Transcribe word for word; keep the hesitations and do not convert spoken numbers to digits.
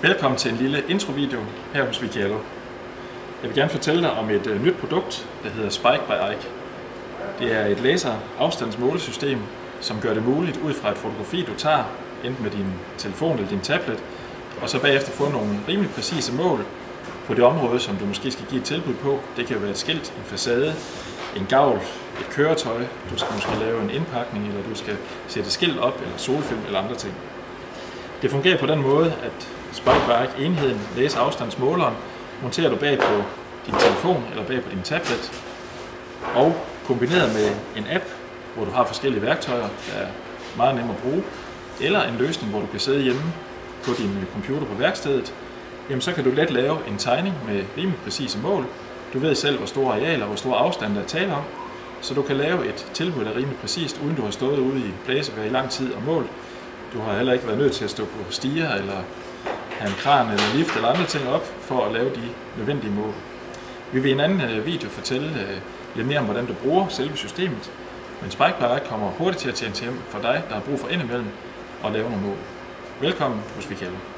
Velkommen til en lille introvideo her hos Vikialo. Jeg vil gerne fortælle dig om et nyt produkt, der hedder Spike by Ike. Det er et laser-afstandsmålesystem, som gør det muligt ud fra et fotografi, du tager, enten med din telefon eller din tablet, og så bagefter få nogle rimelig præcise mål på det område, som du måske skal give et tilbud på. Det kan være et skilt, en facade, en gavl, et køretøj, du skal måske lave en indpakning, eller du skal sætte skilt op, eller solfilm eller andre ting. Det fungerer på den måde, at Spike by Ike enheden laserafstandsmåleren monterer du bag på din telefon eller bag på din tablet, og kombineret med en app, hvor du har forskellige værktøjer, der er meget nemme at bruge, eller en løsning, hvor du kan sidde hjemme på din computer på værkstedet, jamen så kan du let lave en tegning med rimelig præcise mål. Du ved selv, hvor store arealer, hvor store afstande der er tale om, så du kan lave et tilbud, der er rimelig præcist, uden du har stået ude i blæsevejr i lang tid og målt. Du har heller ikke været nødt til at stå på stiger, eller have en kran eller lift eller andre ting op, for at lave de nødvendige mål. Vi vil i en anden video fortælle lidt mere om, hvordan du bruger selve systemet, men Spike by Ike kommer hurtigt til at tjene hjem for dig, der har brug for indimellem at lave nogle mål. Velkommen hos Vikialo.